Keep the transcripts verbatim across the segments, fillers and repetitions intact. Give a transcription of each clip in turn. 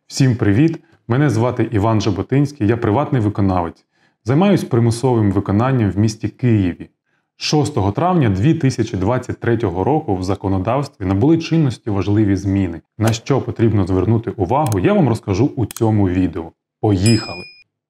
Всім привіт! Мене звати Іван Жаботинський, я приватний виконавець. Займаюсь примусовим виконанням в місті Києві. шостого травня дві тисячі двадцять третього року в законодавстві набули чинності важливі зміни. На що потрібно звернути увагу, я вам розкажу у цьому відео. Поїхали!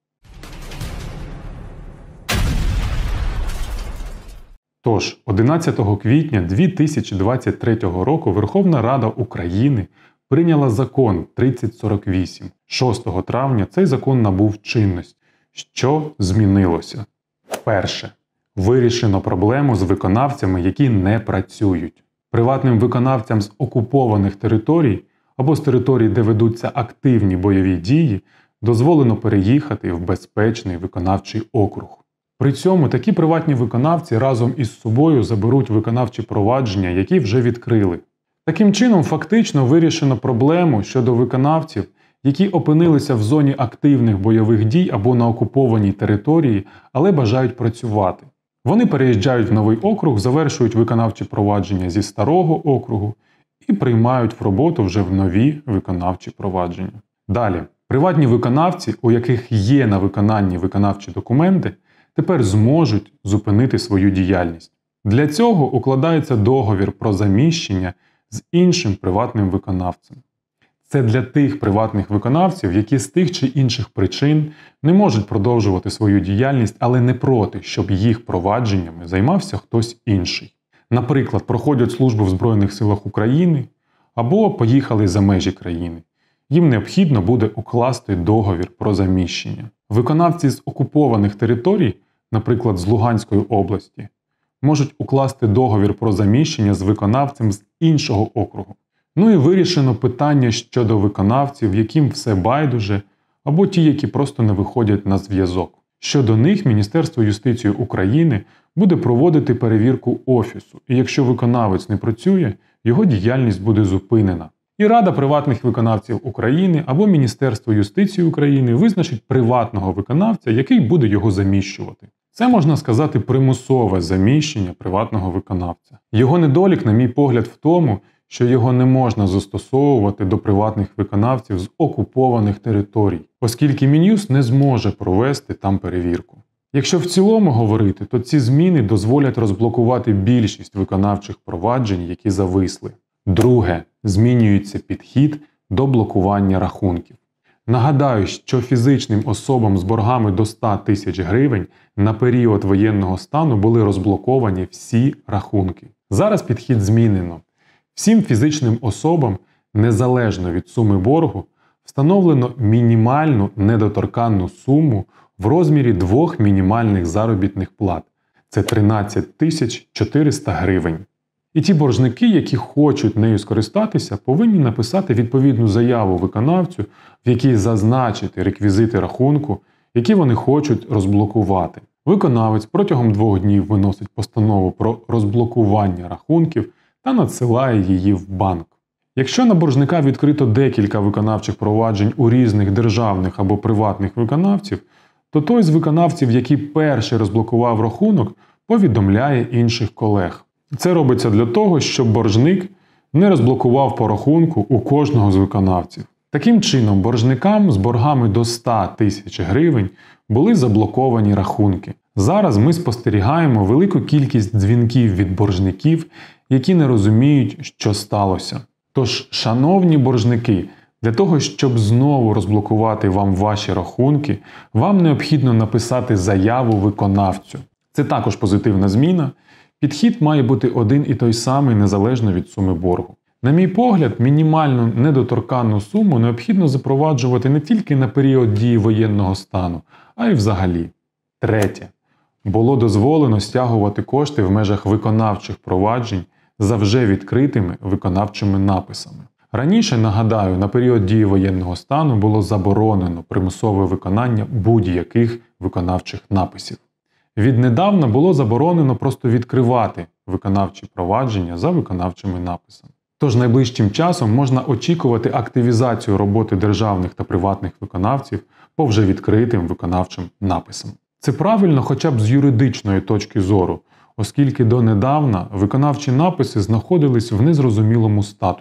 Тож, одинадцятого квітня дві тисячі двадцять третього року Верховна Рада України прийняла закон тридцять сорок вісім. шостого травня цей закон набув чинності. Що змінилося? Перше. Вирішено проблему з виконавцями, які не працюють. Приватним виконавцям з окупованих територій або з територій, де ведуться активні бойові дії, дозволено переїхати в безпечний виконавчий округ. При цьому такі приватні виконавці разом із собою заберуть виконавчі провадження, які вже відкрили. Таким чином, фактично вирішено проблему щодо виконавців, які опинилися в зоні активних бойових дій або на окупованій території, але бажають працювати. Вони переїжджають в новий округ, завершують виконавчі провадження зі старого округу і приймають в роботу вже в нові виконавчі провадження. Далі, приватні виконавці, у яких є на виконанні виконавчі документи, тепер зможуть зупинити свою діяльність. Для цього укладається договір про заміщення з іншим приватним виконавцем. Це для тих приватних виконавців, які з тих чи інших причин не можуть продовжувати свою діяльність, але не проти, щоб їх провадженнями займався хтось інший. Наприклад, проходять службу в Збройних силах України або поїхали за межі країни. Їм необхідно буде укласти договір про заміщення. Виконавці з окупованих територій, наприклад, з Луганської області, можуть укласти договір про заміщення з виконавцем з іншого округу. Ну і вирішено питання щодо виконавців, яким все байдуже, або ті, які просто не виходять на зв'язок. Щодо них Міністерство юстиції України буде проводити перевірку офісу, і якщо виконавець не працює, його діяльність буде зупинена. І Рада приватних виконавців України або Міністерство юстиції України визначить приватного виконавця, який буде його заміщувати. Це, можна сказати, примусове заміщення приватного виконавця. Його недолік, на мій погляд, в тому, що його не можна застосовувати до приватних виконавців з окупованих територій, оскільки Мін'юст не зможе провести там перевірку. Якщо в цілому говорити, то ці зміни дозволять розблокувати більшість виконавчих проваджень, які зависли. Друге. Змінюється підхід до блокування рахунків. Нагадаю, що фізичним особам з боргами до ста тисяч гривень на період воєнного стану були розблоковані всі рахунки. Зараз підхід змінено. Всім фізичним особам, незалежно від суми боргу, встановлено мінімальну недоторканну суму в розмірі двох мінімальних заробітних плат. Це тринадцять тисяч чотириста гривень. І ті боржники, які хочуть нею скористатися, повинні написати відповідну заяву виконавцю, в якій зазначити реквізити рахунку, які вони хочуть розблокувати. Виконавець протягом двох днів виносить постанову про розблокування рахунків та надсилає її в банк. Якщо на боржника відкрито декілька виконавчих проваджень у різних державних або приватних виконавців, то той з виконавців, який перший розблокував рахунок, повідомляє інших колег. Це робиться для того, щоб боржник не розблокував по рахунку у кожного з виконавців. Таким чином, боржникам з боргами до ста тисяч гривень були заблоковані рахунки. Зараз ми спостерігаємо велику кількість дзвінків від боржників, які не розуміють, що сталося. Тож, шановні боржники, для того, щоб знову розблокувати вам ваші рахунки, вам необхідно написати заяву виконавцю. Це також позитивна зміна. Підхід має бути один і той самий, незалежно від суми боргу. На мій погляд, мінімальну недоторканну суму необхідно запроваджувати не тільки на період дії воєнного стану, а й взагалі. Третє. Було дозволено стягувати кошти в межах виконавчих проваджень за вже відкритими виконавчими написами. Раніше, нагадаю, на період дії воєнного стану було заборонено примусове виконання будь-яких виконавчих написів. Віднедавна було заборонено просто відкривати виконавчі провадження за виконавчими написами. Тож найближчим часом можна очікувати активізацію роботи державних та приватних виконавців по вже відкритим виконавчим написам. Це правильно хоча б з юридичної точки зору, оскільки донедавна виконавчі написи знаходились в незрозумілому статусі.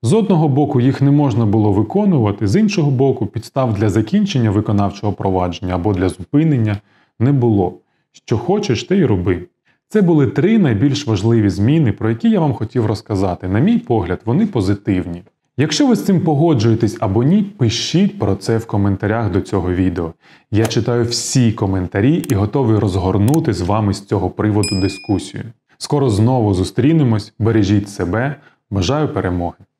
З одного боку їх не можна було виконувати, з іншого боку підстав для закінчення виконавчого провадження або для зупинення не було. Що хочеш, те й роби. Це були три найбільш важливі зміни, про які я вам хотів розказати. На мій погляд, вони позитивні. Якщо ви з цим погоджуєтесь або ні, пишіть про це в коментарях до цього відео. Я читаю всі коментарі і готовий розгорнути з вами з цього приводу дискусію. Скоро знову зустрінемось, бережіть себе, бажаю перемоги!